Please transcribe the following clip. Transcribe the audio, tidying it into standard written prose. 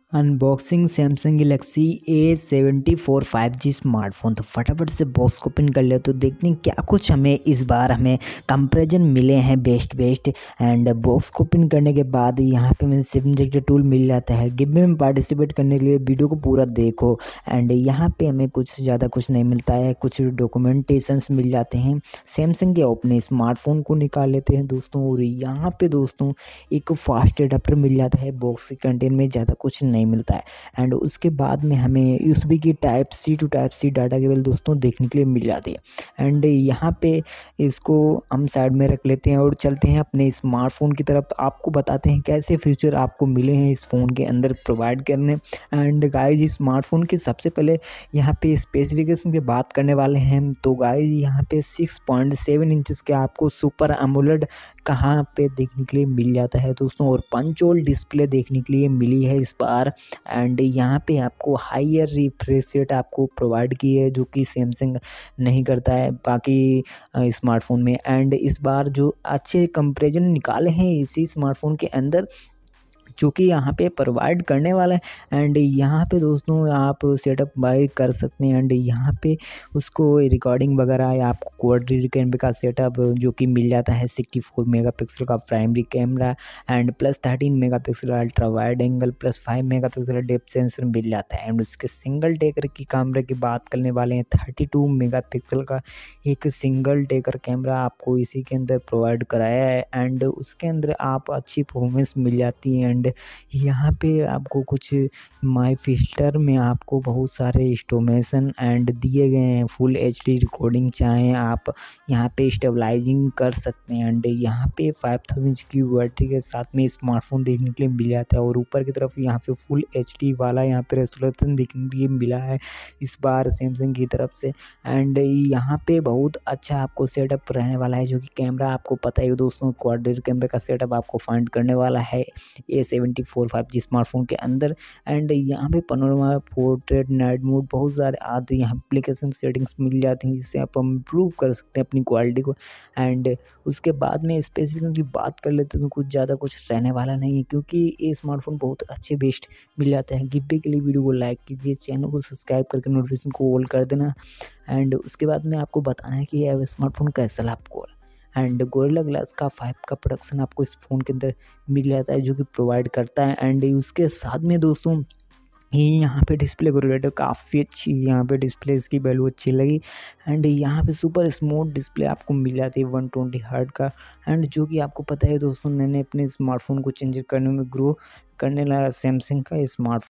Unboxing Samsung Galaxy A74 5G smartphone. तो फटाफट से बॉक्स को ओपन कर ले तो देखते हैं क्या कुछ हमें इस बार कंपैरिजन मिले हैं बेस्ट एंड बॉक्स को ओपन करने के बाद यहाँ पे हमें सिम इंजेक्टर टूल मिल जाता है। गिव में पार्टिसिपेट करने के लिए वीडियो को पूरा देखो एंड यहाँ पे हमें कुछ ज़्यादा कुछ नहीं मिलता है, कुछ डॉक्यूमेंटेशंस मिल जाते हैं। सैमसंग के अपने स्मार्टफोन को निकाल लेते हैं दोस्तों, और यहाँ पे दोस्तों एक फास्ट एडाप्टर मिल जाता है। बॉक्स के कंटेंट में ज़्यादा कुछ नहीं मिलता है एंड उसके बाद में हमें यूएसबी की टाइप सी डाटा केबल दोस्तों देखने के लिए मिल जाती है। एंड यहाँ पे इसको हम साइड में रख लेते हैं और चलते हैं अपने स्मार्टफोन की तरफ। आपको बताते हैं कैसे फीचर आपको मिले हैं इस फ़ोन के अंदर प्रोवाइड करने। एंड गाइज इस स्मार्टफोन के सबसे पहले यहाँ पे स्पेसिफिकेशन की बात करने वाले हैं। तो गाइज यहाँ पे 6.7 इंचेस के आपको सुपर एमोलेड कहाँ पे देखने के लिए मिल जाता है दोस्तों, और पंच होल डिस्प्ले देखने के लिए मिली है इस बार। एंड यहाँ पे आपको हायर रिफ्रेश रेट आपको प्रोवाइड की है जो कि सैमसंग नहीं करता है बाकी स्मार्टफोन में। एंड इस बार जो अच्छे कंपैरिजन निकाले हैं इसी स्मार्टफोन के अंदर जो कि यहाँ पे प्रोवाइड करने वाला है। एंड यहाँ पे दोस्तों आप सेटअप बाय कर सकते हैं एंड यहाँ पे उसको रिकॉर्डिंग वगैरह या आपको क्वाड कैमरे का सेटअप जो कि मिल जाता है। 64 मेगापिक्सल का primary camera and plus 13 megapixel ultra wide angle plus 5 megapixel depth sensor मिल जाता है। एंड उसके सिंगल टेकर की कैमरे की बात करने वाले हैं, 32 मेगापिक्सल का एक सिंगल टेकर कैमरा आपको इसी के अंदर प्रोवाइड कराया है। एंड उसके अंदर आप अच्छी परफॉर्मेंस मिल जाती है। एंड यहाँ पे आपको कुछ माई फिल्टर में आपको बहुत सारे इंस्टॉलेशन एंड दिए गए हैं। फुल एचडी रिकॉर्डिंग चाहें आप यहाँ पे स्टेबलाइजिंग कर सकते हैं। एंड यहाँ पे 5000 की बैटरी के साथ में स्मार्टफोन देखने के लिए मिल जाता है, और ऊपर की तरफ यहाँ पे फुल एचडी वाला यहाँ पे रेजोल्यूशन देखने के लिए मिला है इस बार सैमसंग की तरफ से। एंड यहाँ पे बहुत अच्छा आपको सेटअप रहने वाला है जो कि कैमरा आपको पता ही दोस्तों, क्वाड कैमरे का सेटअप आपको फाइंड करने वाला है A74 5G स्मार्टफोन के अंदर। एंड यहाँ पे पनोरमा, पोर्ट्रेट, नाइट मोड बहुत सारे आते हैं, यहाँ एप्लीकेशन सेटिंग्स मिल जाती हैं जिससे आप इम्प्रूव कर सकते हैं अपनी क्वालिटी को। एंड उसके बाद में स्पेसिफिकेशन की बात कर लेते हैं तो कुछ ज़्यादा कुछ रहने वाला नहीं है क्योंकि ये स्मार्टफोन बहुत अच्छे बेस्ट मिल जाते हैं। गिफ्ट के लिए वीडियो को लाइक कीजिए, चैनल को सब्सक्राइब करके नोटिफिकेशन को ऑल कर देना। एंड उसके बाद में आपको बताना है कि यह स्मार्टफोन कैसा लगा आपको। एंड गोरिल्ला ग्लास का 5 का प्रोडक्शन आपको इस फ़ोन के अंदर मिल जाता है जो कि प्रोवाइड करता है। एंड उसके साथ में दोस्तों ये यहाँ पे डिस्प्ले को काफ़ी अच्छी, यहाँ पे डिस्प्ले इसकी वैल्यू अच्छी लगी। एंड यहाँ पे सुपर स्मूथ डिस्प्ले आपको मिल जाती है 120 हर्ट्ज का। एंड जो कि आपको पता है दोस्तों, मैंने अपने स्मार्टफोन को चेंज करने में ग्रो करने लगा सैमसंग का स्मार्टफोन